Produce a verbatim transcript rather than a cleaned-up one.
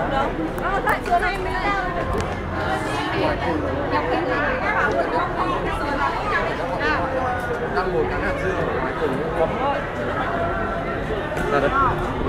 Đâu? Ờ, tại chỗ này mình leo. Đang ngồi cắn hạt dưa ở ngoài cùng. Ra đây.